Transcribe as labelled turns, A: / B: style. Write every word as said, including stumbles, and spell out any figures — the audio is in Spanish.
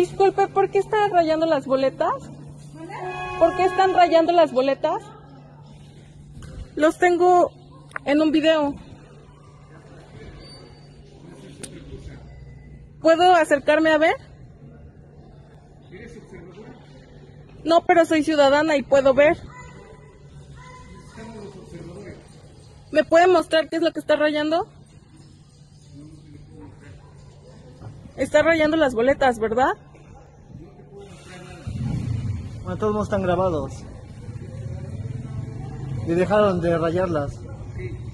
A: Disculpe, ¿por qué están rayando las boletas? ¿Por qué están rayando las boletas? Los tengo en un video. ¿Puedo acercarme a ver? No, pero soy ciudadana y puedo ver. ¿Me puede mostrar qué es lo que está rayando? Está rayando las boletas, ¿verdad?
B: Bueno, todos no están grabados. Y dejaron de rayarlas.